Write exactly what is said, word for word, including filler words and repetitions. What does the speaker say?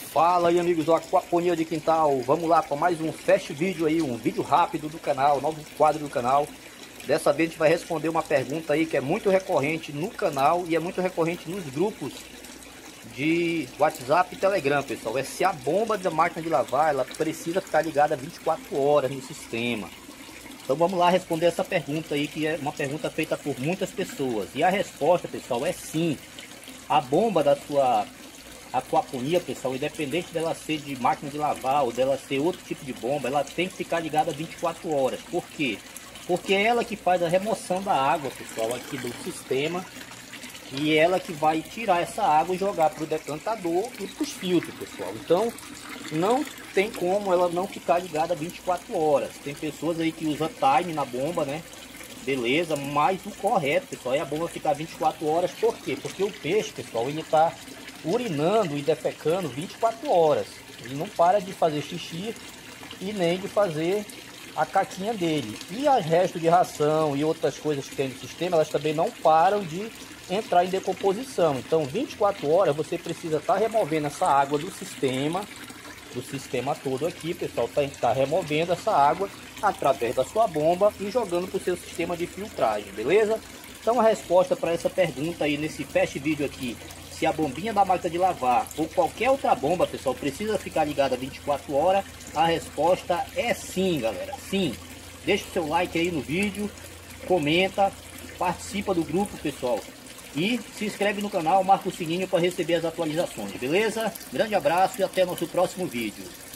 Fala aí, amigos do Aquaponia de Quintal. Vamos lá para mais um fast vídeo aí, um vídeo rápido do canal, novo quadro do canal. Dessa vez a gente vai responder uma pergunta aí que é muito recorrente no canal e é muito recorrente nos grupos de WhatsApp e Telegram, pessoal. É se a bomba da máquina de lavar, ela precisa ficar ligada vinte e quatro horas no sistema. Então vamos lá responder essa pergunta aí, que é uma pergunta feita por muitas pessoas. E a resposta, pessoal, é sim. A bomba da sua aquaponia, pessoal, independente dela ser de máquina de lavar ou dela ser outro tipo de bomba, ela tem que ficar ligada vinte e quatro horas. Por quê? Porque é ela que faz a remoção da água, pessoal, aqui do sistema. E ela que vai tirar essa água e jogar para o decantador e para os filtros, pessoal. Então não tem como ela não ficar ligada vinte e quatro horas. Tem pessoas aí que usam time na bomba, né? Beleza, mas o correto, pessoal, é a bomba ficar vinte e quatro horas. Por quê? Porque o peixe, pessoal, ele está urinando e defecando vinte e quatro horas. Ele não para de fazer xixi e nem de fazer a caquinha dele. E as restos de ração e outras coisas que tem no sistema, elas também não param de entrar em decomposição. Então vinte e quatro horas você precisa estar tá removendo essa água do sistema, do sistema todo aqui, pessoal, tá, tá removendo essa água através da sua bomba e jogando para o seu sistema de filtragem, beleza? Então a resposta para essa pergunta aí nesse fast vídeo aqui, se a bombinha da máquina de lavar ou qualquer outra bomba, pessoal, precisa ficar ligada vinte e quatro horas, a resposta é sim, galera, sim. Deixa o seu like aí no vídeo, comenta, participa do grupo, pessoal. E se inscreve no canal, marca o sininho para receber as atualizações, beleza? Grande abraço e até nosso próximo vídeo.